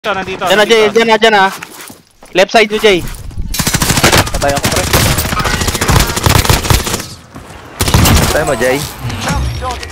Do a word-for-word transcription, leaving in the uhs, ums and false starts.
Nandito, Diyan na, Jay. Diyan na, diyan na. Left side nyo, Jay. Patay ako, pre. Patay mo, Jay.